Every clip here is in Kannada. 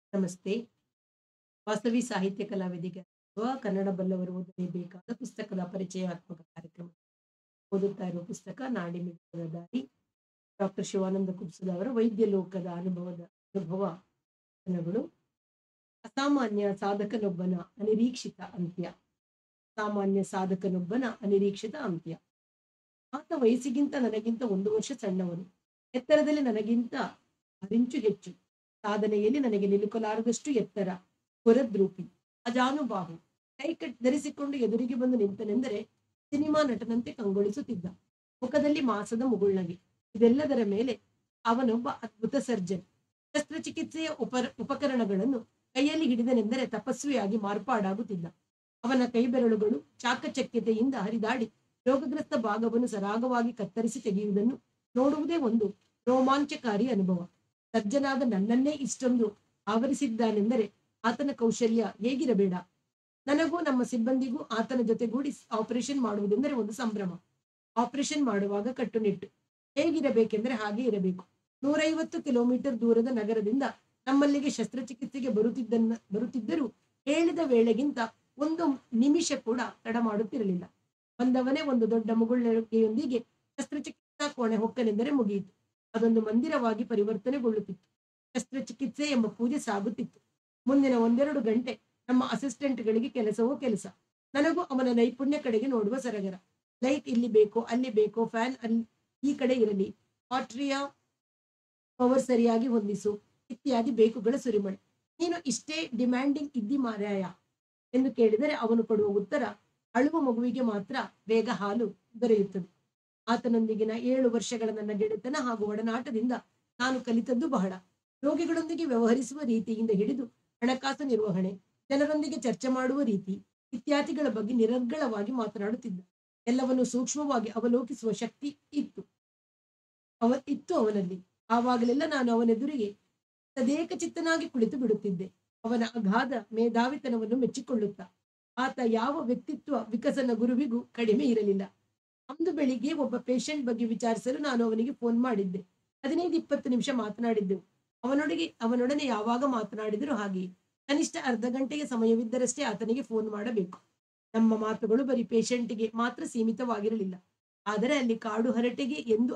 ನಮಸ್ತೆ. ವಾಸವಿ ಸಾಹಿತ್ಯ ಕಲಾವೇದಿಕೆ ಕನ್ನಡ ಬಲ್ಲವರು ಓದಲೇಬೇಕಾದ ಪುಸ್ತಕದ ಪರಿಚಯಾತ್ಮಕ ಕಾರ್ಯಕ್ರಮ. ಓದುತ್ತಾ ಇರುವ ಪುಸ್ತಕ ನಾಡಿಮಿಡಿತದ ದಾರಿ. ಡಾಕ್ಟರ್ ಶಿವಾನಂದ ಕುಬ್ಸದ ಅವರ ವೈದ್ಯ ಲೋಕದ ಅನುಭವ ಕಥನಗಳು. ಅಸಾಮಾನ್ಯ ಸಾಧಕನೊಬ್ಬನ ಅನಿರೀಕ್ಷಿತ ಅಂತ್ಯ. ಸಾಮಾನ್ಯ ಸಾಧಕನೊಬ್ಬನ ಅನಿರೀಕ್ಷಿತ ಅಂತ್ಯ. ಆತ ವಯಸ್ಸಿಗಿಂತ ನನಗಿಂತ 1 ವರ್ಷ ಸಣ್ಣವನು. ಎತ್ತರದಲ್ಲಿ ನನಗಿಂತ 6 ಇಂಚು ಹೆಚ್ಚು. ಸಾಧನೆಯಲ್ಲಿ ನನಗೆ ನಿಲುಕಲಾರದಷ್ಟು ಎತ್ತರ. ಹುರದ್ರೂಪಿ, ಅಜಾನುಬಾಹು. ಕೈಕಟ್ ಧರಿಸಿಕೊಂಡು ಎದುರಿಗೆ ಬಂದು ನಿಂತನೆಂದರೆ ಸಿನಿಮಾ ನಟನಂತೆ ಕಂಗೊಳಿಸುತ್ತಿದ್ದ. ಮುಖದಲ್ಲಿ ಮಾಸದ ಮುಗುಳ್ನಗೆ. ಇದೆಲ್ಲದರ ಮೇಲೆ ಅವನೊಬ್ಬ ಅದ್ಭುತ ಸರ್ಜನ್. ಶಸ್ತ್ರಚಿಕಿತ್ಸೆಯ ಉಪಕರಣಗಳನ್ನು ಕೈಯಲ್ಲಿ ಹಿಡಿದನೆಂದರೆ ತಪಸ್ವಿಯಾಗಿ ಮಾರ್ಪಾಡಾಗುತ್ತಿದ್ದ. ಅವನ ಕೈಬೆರಳುಗಳು ಚಾಕಚಕ್ಯತೆಯಿಂದ ಹರಿದಾಡಿ ರೋಗಗ್ರಸ್ತ ಭಾಗವನ್ನು ಸರಾಗವಾಗಿ ಕತ್ತರಿಸಿ ತೆಗೆಯುವುದನ್ನು ನೋಡುವುದೇ ಒಂದು ರೋಮಾಂಚಕಾರಿ ಅನುಭವ. ಸರ್ಜನಾದ ನನ್ನನ್ನೇ ಇಷ್ಟೊಂದು ಆವರಿಸಿದ್ದಾನೆಂದರೆ ಆತನ ಕೌಶಲ್ಯ ಹೇಗಿರಬೇಡ. ನನಗೂ ನಮ್ಮ ಸಿಬ್ಬಂದಿಗೂ ಆತನ ಜೊತೆಗೂಡಿ ಆಪರೇಷನ್ ಮಾಡುವುದೆಂದರೆ ಒಂದು ಸಂಭ್ರಮ. ಆಪರೇಷನ್ ಮಾಡುವಾಗ ಕಟ್ಟುನಿಟ್ಟು. ಹೇಗಿರಬೇಕೆಂದರೆ ಹಾಗೆ ಇರಬೇಕು. 150 ಕಿಲೋಮೀಟರ್ ದೂರದ ನಗರದಿಂದ ನಮ್ಮಲ್ಲಿಗೆ ಶಸ್ತ್ರಚಿಕಿತ್ಸೆಗೆ ಬರುತ್ತಿದ್ದರೂ ಹೇಳಿದ ವೇಳೆಗಿಂತ ಒಂದು ನಿಮಿಷ ಕೂಡ ತಡ ಮಾಡುತ್ತಿರಲಿಲ್ಲ. ಬಂದವನೇ ಒಂದು ದೊಡ್ಡ ಮುಗುಳ್ನಗೆಯೊಂದಿಗೆ ಶಸ್ತ್ರಚಿಕಿತ್ಸಾ ಕೋಣೆ ಹೊಕ್ಕನೆಂದರೆ ಮುಗಿಯಿತು. ಅದೊಂದು ಮಂದಿರವಾಗಿ ಪರಿವರ್ತನೆಗೊಳ್ಳುತ್ತಿತ್ತು. ಶಸ್ತ್ರಚಿಕಿತ್ಸೆ ಎಂಬ ಪೂಜೆ ಸಾಗುತ್ತಿತ್ತು. ಮುಂದಿನ 1-2 ಗಂಟೆ ನಮ್ಮ ಅಸಿಸ್ಟೆಂಟ್ಗಳಿಗೆ ಕೆಲಸವೋ ಕೆಲಸ. ನನಗೂ ಅವನ ನೈಪುಣ್ಯ ಕಡೆಗೆ ನೋಡುವ ಸರಗರ. ಲೈಟ್ ಇಲ್ಲಿ ಬೇಕೋ ಅಲ್ಲಿ ಬೇಕೋ, ಫ್ಯಾನ್ ಅಲ್ಲಿ ಈ ಕಡೆ ಇರಲಿ, ಆಟ್ರಿಯ ಪವರ್ ಸರಿಯಾಗಿ ಹೊಂದಿಸು ಇತ್ಯಾದಿ ಬೇಕುಗಳ ಸುರಿಮಳೆ. ನೀನು ಇಷ್ಟೇ ಡಿಮ್ಯಾಂಡಿಂಗ್ ಇದ್ದಿ ಮಾರಾಯ ಎಂದು ಕೇಳಿದರೆ ಅವನು ಕೊಡುವ ಉತ್ತರ, ಅಳುವ ಮಗುವಿಗೆ ಮಾತ್ರ ಬೇಗ ಹಾಲು ದೊರೆಯುತ್ತದೆ. ಆತನೊಂದಿಗಿನ 7 ವರ್ಷಗಳ ನನ್ನ ಗೆಳೆತನ ಹಾಗೂ ಒಡನಾಟದಿಂದ ನಾನು ಕಲಿತದ್ದು ಬಹಳ. ರೋಗಿಗಳೊಂದಿಗೆ ವ್ಯವಹರಿಸುವ ರೀತಿಯಿಂದ ಹಿಡಿದು ಹಣಕಾಸು ನಿರ್ವಹಣೆ, ಜನರೊಂದಿಗೆ ಚರ್ಚೆ ಮಾಡುವ ರೀತಿ ಇತ್ಯಾದಿಗಳ ಬಗ್ಗೆ ನಿರರ್ಗಳವಾಗಿ ಮಾತನಾಡುತ್ತಿದ್ದ. ಎಲ್ಲವನ್ನು ಸೂಕ್ಷ್ಮವಾಗಿ ಅವಲೋಕಿಸುವ ಶಕ್ತಿ ಇತ್ತು ಅವನಲ್ಲಿ. ಆವಾಗಲೆಲ್ಲ ನಾನು ಅವನೆದುರಿಗೆ ತದೇಕಚಿತ್ತನಾಗಿ ಕುಳಿತು ಬಿಡುತ್ತಿದ್ದೆ, ಅವನ ಅಗಾಧ ಮೇಧಾವಿತನವನ್ನು ಮೆಚ್ಚಿಕೊಳ್ಳುತ್ತಾ. ಆತ ಯಾವ ವ್ಯಕ್ತಿತ್ವ ವಿಕಸನ ಗುರುವಿಗೂ ಕಡಿಮೆ ಇರಲಿಲ್ಲ. ಅಂದು ಬೆಳಿಗ್ಗೆ ಒಬ್ಬ ಪೇಷಂಟ್ ಬಗ್ಗೆ ವಿಚಾರಿಸಲು ನಾನು ಅವನಿಗೆ ಫೋನ್ ಮಾಡಿದ್ದೆ. 15-20 ನಿಮಿಷ ಮಾತನಾಡಿದ್ದೆವು. ಅವನೊಡನೆ ಯಾವಾಗ ಮಾತನಾಡಿದರೂ ಹಾಗೆಯೇ. ಕನಿಷ್ಠ ಅರ್ಧ ಗಂಟೆಗೆ ಸಮಯವಿದ್ದರಷ್ಟೇ ಆತನಿಗೆ ಫೋನ್ ಮಾಡಬೇಕು. ನಮ್ಮ ಮಾತುಗಳು ಬರೀ ಪೇಷಂಟಿಗೆ ಮಾತ್ರ ಸೀಮಿತವಾಗಿರಲಿಲ್ಲ. ಆದರೆ ಅಲ್ಲಿ ಕಾಡು ಹರಟೆಗೆ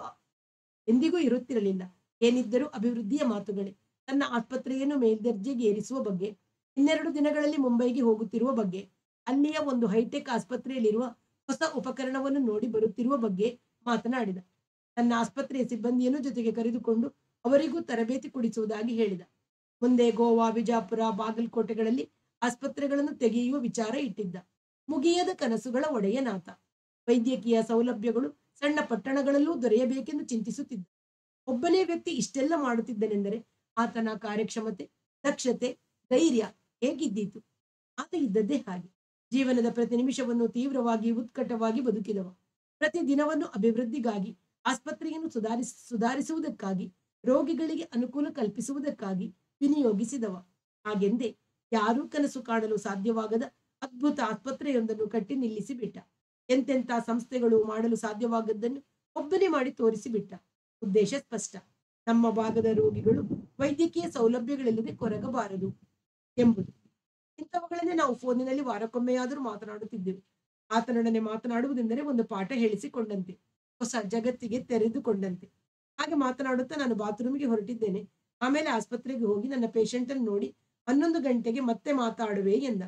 ಎಂದಿಗೂ ಇರುತ್ತಿರಲಿಲ್ಲ. ಏನಿದ್ದರೂ ಅಭಿವೃದ್ಧಿಯ ಮಾತುಗಳೇ. ತನ್ನ ಆಸ್ಪತ್ರೆಯನ್ನು ಮೇಲ್ದರ್ಜೆಗೆ ಏರಿಸುವ ಬಗ್ಗೆ, 2 ದಿನಗಳಲ್ಲಿ ಮುಂಬೈಗೆ ಹೋಗುತ್ತಿರುವ ಬಗ್ಗೆ, ಅಲ್ಲಿಯ ಒಂದು ಹೈಟೆಕ್ ಆಸ್ಪತ್ರೆಯಲ್ಲಿರುವ ಹೊಸ ಉಪಕರಣವನ್ನು ನೋಡಿ ಬರುತ್ತಿರುವ ಬಗ್ಗೆ ಮಾತನಾಡಿದ. ತನ್ನ ಆಸ್ಪತ್ರೆಯ ಸಿಬ್ಬಂದಿಯನ್ನು ಜೊತೆಗೆ ಕರೆದುಕೊಂಡು ಅವರಿಗೂ ತರಬೇತಿ ಕೊಡಿಸುವುದಾಗಿ ಹೇಳಿದ. ಮುಂದೆ ಗೋವಾ, ಬಿಜಾಪುರ, ಬಾಗಲಕೋಟೆಗಳಲ್ಲಿ ಆಸ್ಪತ್ರೆಗಳನ್ನು ತೆಗೆಯುವ ವಿಚಾರ ಇಟ್ಟಿದ್ದ. ಮುಗಿಯದ ಕನಸುಗಳ ಒಡೆಯನಾತ. ವೈದ್ಯಕೀಯ ಸೌಲಭ್ಯಗಳು ಸಣ್ಣ ಪಟ್ಟಣಗಳಲ್ಲೂ ದೊರೆಯಬೇಕೆಂದು ಚಿಂತಿಸುತ್ತಿದ್ದ. ಒಬ್ಬನೇ ವ್ಯಕ್ತಿ ಇಷ್ಟೆಲ್ಲ ಮಾಡುತ್ತಿದ್ದನೆಂದರೆ ಆತನ ಕಾರ್ಯಕ್ಷಮತೆ, ದಕ್ಷತೆ, ಧೈರ್ಯ ಹೇಗಿದ್ದೀತು? ಆತ ಇದ್ದದ್ದೇ ಹಾಗೆ. ಜೀವನದ ಪ್ರತಿ ನಿಮಿಷವನ್ನು ತೀವ್ರವಾಗಿ ಉತ್ಕಟವಾಗಿ ಬದುಕಿದವ. ಪ್ರತಿ ದಿನವನ್ನು ಅಭಿವೃದ್ಧಿಗಾಗಿ, ಆಸ್ಪತ್ರೆಯನ್ನು ಸುಧಾರಿಸುವುದಕ್ಕಾಗಿ, ರೋಗಿಗಳಿಗೆ ಅನುಕೂಲ ಕಲ್ಪಿಸುವುದಕ್ಕಾಗಿ ವಿನಿಯೋಗಿಸಿದವ. ಹಾಗೆಂದೇ ಯಾರೂ ಕನಸು ಕಾಣಲು ಸಾಧ್ಯವಾಗದ ಅದ್ಭುತ ಆಸ್ಪತ್ರೆಯೊಂದನ್ನು ಕಟ್ಟಿ ನಿಲ್ಲಿಸಿಬಿಟ್ಟ. ಎಂತೆಂಥ ಸಂಸ್ಥೆಗಳು ಮಾಡಲು ಸಾಧ್ಯವಾಗದ್ದನ್ನು ಒಬ್ಬನೇ ಮಾಡಿ ತೋರಿಸಿಬಿಟ್ಟ. ಉದ್ದೇಶ ಸ್ಪಷ್ಟ: ನಮ್ಮ ಭಾಗದ ರೋಗಿಗಳು ವೈದ್ಯಕೀಯ ಸೌಲಭ್ಯಗಳಿಲ್ಲದೆ ಕೊರಗಬಾರದು ಎಂಬುದು. ಇಂಥವುಗಳನ್ನೇ ನಾವು ಫೋನಿನಲ್ಲಿ ವಾರಕ್ಕೊಮ್ಮೆಯಾದರೂ ಮಾತನಾಡುತ್ತಿದ್ದೆವು. ಆತನೊಡನೆ ಮಾತನಾಡುವುದೆಂದರೆ ಒಂದು ಪಾಠ ಹೇಳಿಸಿಕೊಂಡಂತೆ, ಹೊಸ ಜಗತ್ತಿಗೆ ತೆರೆದುಕೊಂಡಂತೆ. ಹಾಗೆ ಮಾತನಾಡುತ್ತಾ ನಾನು ಬಾತ್ರೂಮಿಗೆ ಹೊರಟಿದ್ದೇನೆ. ಆಮೇಲೆ ಆಸ್ಪತ್ರೆಗೆ ಹೋಗಿ ನನ್ನ ಪೇಷಂಟ್ ಅನ್ನು ನೋಡಿ 11 ಗಂಟೆಗೆ ಮತ್ತೆ ಮಾತಾಡುವೆ ಎಂದ.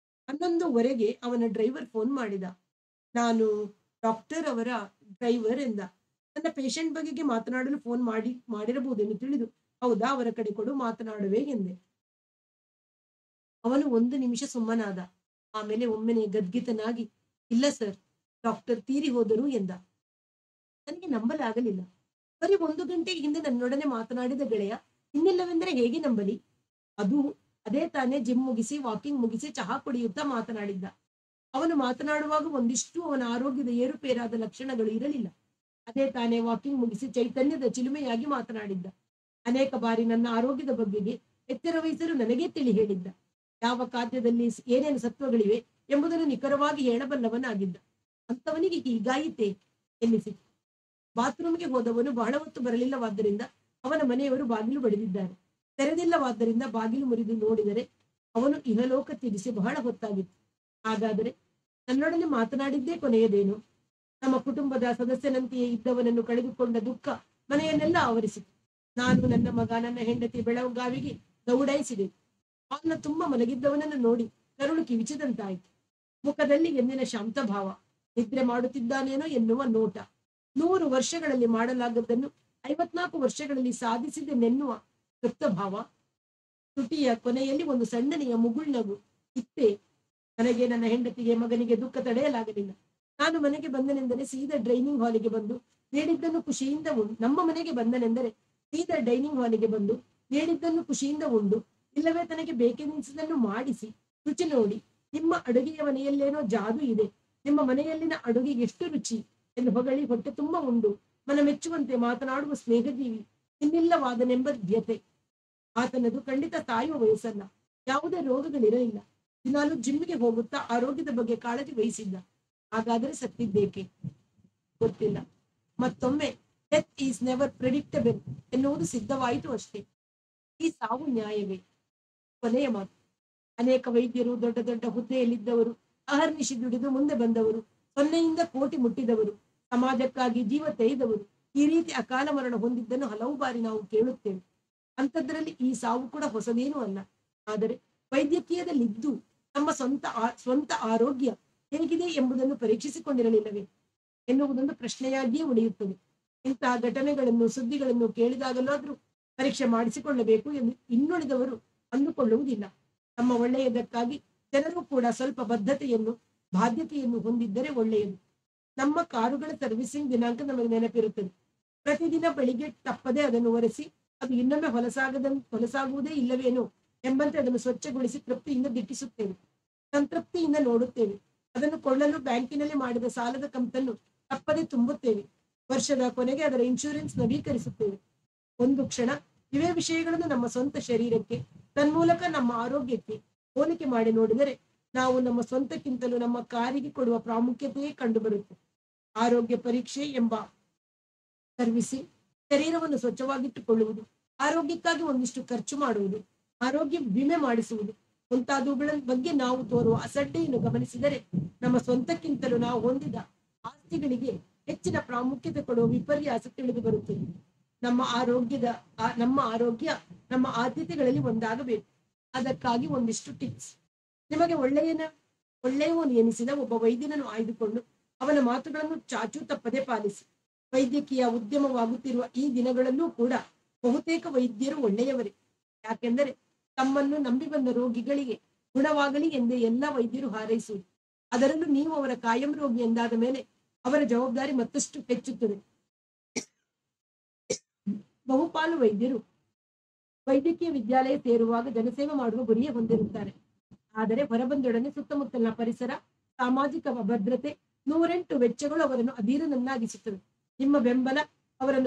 11:15 ಅವನ ಡ್ರೈವರ್ ಫೋನ್ ಮಾಡಿದ. ನಾನು ಡಾಕ್ಟರ್ ಅವರ ಡ್ರೈವರ್ ಎಂದ. ನನ್ನ ಪೇಷಂಟ್ ಬಗೆಗೆ ಮಾತನಾಡಲು ಫೋನ್ ಮಾಡಿರಬಹುದೆಂದು ತಿಳಿದು, ಹೌದಾ, ಅವರ ಕಡೆ ಕೊಡು, ಮಾತನಾಡುವೆ ಎಂದೆ. ಅವನು 1 ನಿಮಿಷ ಸುಮ್ಮನಾದ. ಆಮೇಲೆ ಒಮ್ಮೆನೆ ಗದ್ಗಿತನಾಗಿ, ಇಲ್ಲ ಸರ್, ಡಾಕ್ಟರ್ ತೀರಿ ಹೋದರು ಎಂದ. ನನಗೆ ನಂಬಲಾಗಲಿಲ್ಲ. ಬರೀ 1 ಗಂಟೆ ಹಿಂದೆ ನನ್ನೊಡನೆ ಮಾತನಾಡಿದ ಗೆಳೆಯ ಇನ್ನಿಲ್ಲವೆಂದರೆ ಹೇಗೆ ನಂಬಲಿ? ಅದು ಅದೇ ತಾನೇ ಜಿಮ್ ಮುಗಿಸಿ, ವಾಕಿಂಗ್ ಮುಗಿಸಿ, ಚಹಾ ಕುಡಿಯುತ್ತಾ ಮಾತನಾಡಿದ್ದ. ಅವನು ಮಾತನಾಡುವಾಗ ಒಂದಿಷ್ಟು ಅವನ ಆರೋಗ್ಯದ ಏರುಪೇರಾದ ಲಕ್ಷಣಗಳು ಇರಲಿಲ್ಲ. ಅದೇ ತಾನೇ ವಾಕಿಂಗ್ ಮುಗಿಸಿ ಚೈತನ್ಯದ ಚಿಲುಮೆಯಾಗಿ ಮಾತನಾಡಿದ್ದ. ಅನೇಕ ಬಾರಿ ನನ್ನ ಆರೋಗ್ಯದ ಬಗೆಗೆ ಎಚ್ಚರ ವಹಿಸಲು ನನಗೇ ತಿಳಿ ಹೇಳಿದ್ದ. ಯಾವ ಖಾದ್ಯದಲ್ಲಿ ಏನೇನು ಸತ್ವಗಳಿವೆ ಎಂಬುದನ್ನು ನಿಖರವಾಗಿ ಹೇಳಬಲ್ಲವನಾಗಿದ್ದ. ಅಂತವನಿಗೆ ಹೀಗಾಯಿತೇ ಎನ್ನಿಸಿತು. ಬಾತ್ರೂಮ್ಗೆ ಹೋದವನು ಬಹಳ ಹೊತ್ತು ಬರಲಿಲ್ಲವಾದ್ದರಿಂದ ಅವನ ಮನೆಯವರು ಬಾಗಿಲು ಬಡಿದಿದ್ದಾರೆ. ತೆರೆದಿಲ್ಲವಾದ್ದರಿಂದ ಬಾಗಿಲು ಮುರಿದು ನೋಡಿದರೆ ಅವನು ಇಹಲೋಕ ತ್ಯಜಿಸಿ ಬಹಳ ಹೊತ್ತಾಗಿತ್ತು. ಹಾಗಾದರೆ ನನ್ನೊಡನೆ ಮಾತನಾಡಿದ್ದೇ ಕೊನೆಯದೇನು? ನಮ್ಮ ಕುಟುಂಬದ ಸದಸ್ಯನಂತೆಯೇ ಇದ್ದವನನ್ನು ಕಳೆದುಕೊಂಡ ದುಃಖ ಮನೆಯನ್ನೆಲ್ಲ ಆವರಿಸಿತು. ನಾನು, ನನ್ನ ಮಗ, ನನ್ನ ಹೆಂಡತಿ ಬೆಳಗಾವಿಗೆ ದೌಡಾಯಿಸಿದೆ. ಹಾಲ್ನ ತುಂಬ ಮಲಗಿದ್ದವನನ್ನು ನೋಡಿ ಕರುಳು ಕಿವಿಚಿದಂತಾಯಿತು. ಮುಖದಲ್ಲಿ ಎಂದಿನ ಶಾಂತ ಭಾವ, ನಿದ್ರೆ ಮಾಡುತ್ತಿದ್ದಾನೇನೋ ಎನ್ನುವ ನೋಟ. 100 ವರ್ಷಗಳಲ್ಲಿ ಮಾಡಲಾಗದ್ದನ್ನು 54 ವರ್ಷಗಳಲ್ಲಿ ಸಾಧಿಸಿದೆನೆನ್ನುವ ತೃಪ್ತ ಭಾವ. ತುಟಿಯ ಕೊನೆಯಲ್ಲಿ ಒಂದು ಸಣ್ಣನೆಯ ಮುಗುಳ್ನಗು. ಇತ್ತೇ ನನಗೆ, ನನ್ನ ಹೆಂಡತಿಗೆ, ಮಗನಿಗೆ ದುಃಖ ತಡೆಯಲಾಗಲಿಲ್ಲ. ನಾನು ಮನೆಗೆ ಬಂದನೆಂದರೆ ಸೀದಾ ಡೈನಿಂಗ್ ಹಾಲಿಗೆ ಬಂದು ನೀಡಿದ್ದನ್ನು ಖುಷಿಯಿಂದ ಉಂಡು ನಮ್ಮ ಮನೆಗೆ ಬಂದನೆಂದರೆ ಸೀದಾ ಡೈನಿಂಗ್ ಹಾಲಿಗೆ ಬಂದು ನೀಡಿದ್ದನ್ನು ಖುಷಿಯಿಂದ ಉಂಡು, ಇಲ್ಲವೇ ತನಗೆ ಬೇಕೆನಿಸಿದನ್ನು ಮಾಡಿಸಿ ರುಚಿ ನೋಡಿ, ನಿಮ್ಮ ಅಡುಗೆಯ ಮನೆಯಲ್ಲೇನೋ ಜಾದು ಇದೆ, ನಿಮ್ಮ ಮನೆಯಲ್ಲಿನ ಅಡುಗೆ ಎಷ್ಟು ರುಚಿ ಎಂದು ಹೊಗಳಿ ಹೊಟ್ಟೆ ತುಂಬ ಉಂಡು ಮನ ಮೆಚ್ಚುವಂತೆ ಮಾತನಾಡುವ ಸ್ನೇಹಜೀವಿ ಇನ್ನಿಲ್ಲವಾದನೆಂಬದ್ಯತೆ. ಆತನದು ಖಂಡಿತ ಸಾಯುವ ವಯಸ್ಸಲ್ಲ. ಯಾವುದೇ ರೋಗಗಳಿರಲಿಲ್ಲ. ದಿನಾಲು ಜಿಮ್ಮಿಗೆ ಹೋಗುತ್ತಾ ಆರೋಗ್ಯದ ಬಗ್ಗೆ ಕಾಳಜಿ ವಹಿಸಿದ್ದ. ಹಾಗಾದರೆ ಸತ್ತಿದ್ದೇಕೆ ಗೊತ್ತಿಲ್ಲ. ಮತ್ತೊಮ್ಮೆ ಡೆತ್ ಈಸ್ ನೆವರ್ ಪ್ರೆಡಿಕ್ಟಬಲ್ ಎನ್ನುವುದು ಸಿದ್ಧವಾಯಿತು ಅಷ್ಟೇ. ಈ ಸಾವು ನ್ಯಾಯವೇ? ಕೊನೆಯ ಮಾತು. ಅನೇಕ ವೈದ್ಯರು, ದೊಡ್ಡ ದೊಡ್ಡ ಹುದ್ದೆಯಲ್ಲಿದ್ದವರು, ಅಹರ್ನಿಶಿ ದುಡಿದು ಮುಂದೆ ಬಂದವರು, 0ಯಿಂದ ಕೋಟಿ ಮುಟ್ಟಿದವರು, ಸಮಾಜಕ್ಕಾಗಿ ಜೀವ ತೆಗೆದವರು ಈ ರೀತಿ ಅಕಾಲ ಮರಣ ಹೊಂದಿದ್ದನ್ನು ಹಲವು ಬಾರಿ ನಾವು ಕೇಳುತ್ತೇವೆ. ಅಂಥದ್ರಲ್ಲಿ ಈ ಸಾವು ಕೂಡ ಹೊಸದೇನೂ ಅಲ್ಲ. ಆದರೆ ವೈದ್ಯಕೀಯದಲ್ಲಿದ್ದು ತಮ್ಮ ಸ್ವಂತ ಆರೋಗ್ಯ ಹೇಗಿದೆ ಎಂಬುದನ್ನು ಪರೀಕ್ಷಿಸಿಕೊಂಡಿರಲಿಲ್ಲವೇ ಎನ್ನುವುದೊಂದು ಪ್ರಶ್ನೆಯಾಗಿಯೇ ಉಳಿಯುತ್ತದೆ. ಇಂತಹ ಘಟನೆಗಳನ್ನು, ಸುದ್ದಿಗಳನ್ನು ಕೇಳಿದಾಗಲಾದರೂ ಪರೀಕ್ಷೆ ಮಾಡಿಸಿಕೊಳ್ಳಬೇಕು ಎಂದು ಇನ್ನುಳಿದವರು ಅಂದುಕೊಳ್ಳುವುದಿಲ್ಲ. ತಮ್ಮ ಒಳ್ಳೆಯದಕ್ಕಾಗಿ ಜನರು ಕೂಡ ಸ್ವಲ್ಪ ಬದ್ಧತೆಯನ್ನು, ಬಾಧ್ಯತೆಯನ್ನು ಹೊಂದಿದ್ದರೆ ಒಳ್ಳೆಯದು. ನಮ್ಮ ಕಾರುಗಳ ಸರ್ವಿಸಿಂಗ್ ದಿನಾಂಕ ನಮಗೆ ನೆನಪಿರುತ್ತದೆ. ಪ್ರತಿದಿನ ಬೆಳಿಗ್ಗೆ ತಪ್ಪದೆ ಅದನ್ನು ಒರೆಸಿ ಅದು ಇನ್ನೊಮ್ಮೆ ಹೊಲಸಾಗುವುದೇ ಇಲ್ಲವೇನೋ ಎಂಬಂತೆ ಅದನ್ನು ಸ್ವಚ್ಛಗೊಳಿಸಿ ತೃಪ್ತಿಯಿಂದ ದಿಟ್ಟಿಸುತ್ತೇವೆ. ಸಂತೃಪ್ತಿಯಿಂದ ನೋಡುತ್ತೇವೆ. ಅದನ್ನು ಕೊಳ್ಳಲು ಬ್ಯಾಂಕಿನಲ್ಲಿ ಮಾಡಿದ ಸಾಲದ ಕಂತನ್ನು ತಪ್ಪದೆ ತುಂಬುತ್ತೇವೆ. ವರ್ಷದ ಕೊನೆಗೆ ಅದರ ಇನ್ಶೂರೆನ್ಸ್ ನವೀಕರಿಸುತ್ತೇವೆ. ಒಂದು ಕ್ಷಣ ಇವೇ ವಿಷಯಗಳನ್ನು ನಮ್ಮ ಸ್ವಂತ ಶರೀರಕ್ಕೆ, ತನ್ಮೂಲಕ ನಮ್ಮ ಆರೋಗ್ಯಕ್ಕೆ ಹೋಲಿಕೆ ಮಾಡಿ ನೋಡಿದರೆ ನಾವು ನಮ್ಮ ಸ್ವಂತಕ್ಕಿಂತಲೂ ನಮ್ಮ ಕಾರಿಗೆ ಕೊಡುವ ಪ್ರಾಮುಖ್ಯತೆಯೇ ಕಂಡುಬರುತ್ತೆ. ಆರೋಗ್ಯ ಪರೀಕ್ಷೆ ಎಂಬ ಸರ್ವಿಸಿಂಗ್, ಶರೀರವನ್ನು ಸ್ವಚ್ಛವಾಗಿಟ್ಟುಕೊಳ್ಳುವುದು, ಆರೋಗ್ಯಕ್ಕಾಗಿ ಒಂದಿಷ್ಟು ಖರ್ಚು ಮಾಡುವುದು, ಆರೋಗ್ಯ ವಿಮೆ ಮಾಡಿಸುವುದು ಮುಂತಾದವುಗಳ ಬಗ್ಗೆ ನಾವು ತೋರುವ ಅಸಡ್ಡೆಯನ್ನು ಗಮನಿಸಿದರೆ ನಮ್ಮ ಸ್ವಂತಕ್ಕಿಂತಲೂ ನಾವು ಹೊಂದಿದ ಆಸ್ತಿಗಳಿಗೆ ಹೆಚ್ಚಿನ ಪ್ರಾಮುಖ್ಯತೆ ಕೊಡುವ ವಿಪರ್ಯಾಸ ತಿಳಿದು ಬರುತ್ತದೆ. ನಮ್ಮ ಆರೋಗ್ಯ ನಮ್ಮ ಆದ್ಯತೆಗಳಲ್ಲಿ ಒಂದಾಗಬೇಕು. ಅದಕ್ಕಾಗಿ ಒಂದಿಷ್ಟು ಟಿಪ್ಸ್. ನಿಮಗೆ ಒಳ್ಳೆಯವನು ಎನಿಸಿದ ಒಬ್ಬ ವೈದ್ಯನನ್ನು ಆಯ್ದುಕೊಂಡು ಅವನ ಮಾತುಗಳನ್ನು ಚಾಚೂ ತಪ್ಪದೆ ಪಾಲಿಸಿ. ವೈದ್ಯಕೀಯ ಉದ್ಯಮವಾಗುತ್ತಿರುವ ಈ ದಿನಗಳಲ್ಲೂ ಕೂಡ ಬಹುತೇಕ ವೈದ್ಯರು ಒಳ್ಳೆಯವರೇ. ಯಾಕೆಂದರೆ ತಮ್ಮನ್ನು ನಂಬಿ ಬಂದ ರೋಗಿಗಳಿಗೆ ಗುಣವಾಗಲಿ ಎಂದೇ ಎಲ್ಲ ವೈದ್ಯರು ಹಾರೈಸುವುದು. ಅದರಲ್ಲೂ ನೀವು ಅವರ ಕಾಯಂ ರೋಗಿ ಎಂದಾದ ಮೇಲೆ ಅವರ ಜವಾಬ್ದಾರಿ ಮತ್ತಷ್ಟು ಹೆಚ್ಚುತ್ತದೆ. ಬಹುಪಾಲು ವೈದ್ಯರು ವೈದ್ಯಕೀಯ ವಿದ್ಯಾಲಯ ಸೇರುವಾಗ ಜನಸೇವೆ ಮಾಡುವ ಗುರಿಯೇ ಹೊಂದಿರುತ್ತಾರೆ. ಆದರೆ ಹೊರಬಂದೊಡನೆ ಸುತ್ತಮುತ್ತಲಿನ ಪರಿಸರ, ಸಾಮಾಜಿಕ ಭದ್ರತೆ, 108 ವೆಚ್ಚಗಳು ಅವರನ್ನು ಅಧೀರನನ್ನಾಗಿಸುತ್ತವೆ. ನಿಮ್ಮ ಬೆಂಬಲ ಅವರನ್ನು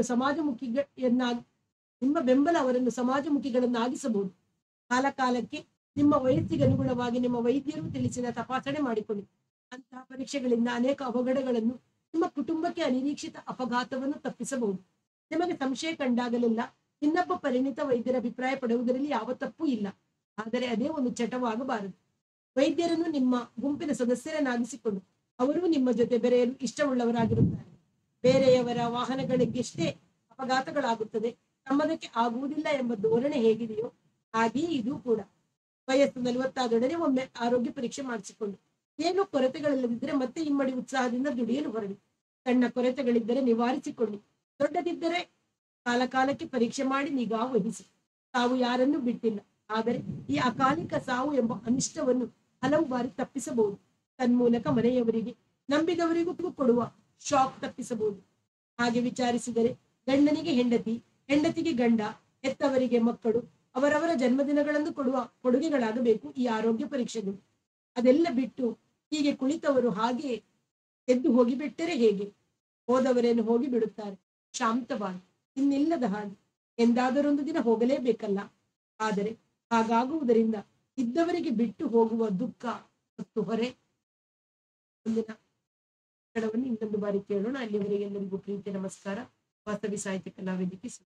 ಸಮಾಜಮುಖಿಗಳನ್ನಾಗಿಸಬಹುದು. ಕಾಲಕಾಲಕ್ಕೆ ನಿಮ್ಮ ವಯಸ್ಸಿಗೆ ಅನುಗುಣವಾಗಿ ನಿಮ್ಮ ವೈದ್ಯರು ತಿಳಿಸಿದ ತಪಾಸಣೆ ಮಾಡಿಕೊಳ್ಳಿ. ಅಂತಹ ಪರೀಕ್ಷೆಗಳಿಂದ ಅನೇಕ ಅವಘಡಗಳನ್ನು, ನಿಮ್ಮ ಕುಟುಂಬಕ್ಕೆ ಅನಿರೀಕ್ಷಿತ ಅಪಘಾತವನ್ನು ತಪ್ಪಿಸಬಹುದು. ನಿಮಗೆ ಸಂಶಯ ಕಂಡಾಗಲೆಲ್ಲ ಇನ್ನೊಬ್ಬ ಪರಿಣಿತ ವೈದ್ಯರ ಅಭಿಪ್ರಾಯ ಪಡುವುದರಲ್ಲಿ ಯಾವ ತಪ್ಪೂ ಇಲ್ಲ. ಆದರೆ ಅದೇ ಒಂದು ಚಟವಾಗಬಾರದು. ವೈದ್ಯರನ್ನು ನಿಮ್ಮ ಗುಂಪಿನ ಸದಸ್ಯರನ್ನಾಗಿಸಿಕೊಂಡು ಅವರೂ ನಿಮ್ಮ ಜೊತೆ ಬೆರೆಯಲು ಇಷ್ಟವುಳ್ಳವರಾಗಿರುತ್ತಾರೆ. ಬೇರೆಯವರ ವಾಹನಗಳಿಗೆಷ್ಟೇ ಅಪಘಾತಗಳಾಗುತ್ತದೆ, ತಮ್ಮದಕ್ಕೆ ಆಗುವುದಿಲ್ಲ ಎಂಬ ಧೋರಣೆ ಹೇಗಿದೆಯೋ ಹಾಗೆಯೇ ಇದು ಕೂಡ. ವಯಸ್ಸು 40 ಒಮ್ಮೆ ಆರೋಗ್ಯ ಪರೀಕ್ಷೆ ಮಾಡಿಸಿಕೊಂಡು ಏನು ಕೊರತೆಗಳಿಲ್ಲದಿದ್ದರೆ ಮತ್ತೆ ಇಮ್ಮಡಿ ಉತ್ಸಾಹದಿಂದ ದುಡಿಯಲು ಹೊರಡಿ. ಸಣ್ಣ ಕೊರತೆಗಳಿದ್ದರೆ ನಿವಾರಿಸಿಕೊಳ್ಳಿ. ದೊಡ್ಡದಿದ್ದರೆ ಕಾಲಕಾಲಕ್ಕೆ ಪರೀಕ್ಷೆ ಮಾಡಿ ನಿಗಾ ವಹಿಸಿ. ತಾವು ಯಾರನ್ನೂ ಬಿಟ್ಟಿಲ್ಲ. ಆದರೆ ಈ ಅಕಾಲಿಕ ಸಾವು ಎಂಬ ಅನಿಷ್ಟವನ್ನು ಹಲವು ಬಾರಿ ತಪ್ಪಿಸಬಹುದು. ತನ್ಮೂಲಕ ಮನೆಯವರಿಗೆ, ನಂಬಿದವರಿಗೂ ಕೊಡುವ ಶಾಕ್ ತಪ್ಪಿಸಬಹುದು. ಹಾಗೆ ವಿಚಾರಿಸಿದರೆ ಗಂಡನಿಗೆ ಹೆಂಡತಿ, ಹೆಂಡತಿಗೆ ಗಂಡ, ಹೆತ್ತವರಿಗೆ ಮಕ್ಕಳು, ಅವರವರ ಜನ್ಮದಿನಗಳನ್ನು ಕೊಡುವ ಕೊಡುಗೆಗಳಾಗಬೇಕು ಈ ಆರೋಗ್ಯ ಪರೀಕ್ಷೆಗಳು. ಅದೆಲ್ಲ ಬಿಟ್ಟು ಹೀಗೆ ಕುಳಿತವರು ಹಾಗೆ ಎದ್ದು ಹೋಗಿಬಿಟ್ಟರೆ ಹೇಗೆ? ಹೋದವರೇನು ಹೋಗಿ ಬಿಡುತ್ತಾರೆ ಶಾಂತವಾಗಿ, ಇನ್ನಿಲ್ಲದ ಹಾಗೆ. ಎಂದಾದರೊಂದು ದಿನ ಹೋಗಲೇಬೇಕಲ್ಲ. ಆದರೆ ಹಾಗಾಗುವುದರಿಂದ ಇದ್ದವರಿಗೆ ಬಿಟ್ಟು ಹೋಗುವ ದುಃಖ ಮತ್ತು ಹೊರೆ. ಮುಂದಿನ ಕನ್ನಡವನ್ನು ಇನ್ನೊಂದು ಬಾರಿ ಕೇಳೋಣ. ಅಲ್ಲಿವರೆಗೆ ಎಲ್ಲರಿಗೂ ಪ್ರೀತಿ ನಮಸ್ಕಾರ. ವಾಸವಿ ಸಾಹಿತ್ಯ ಕಲಾವೇದಿಕೆ.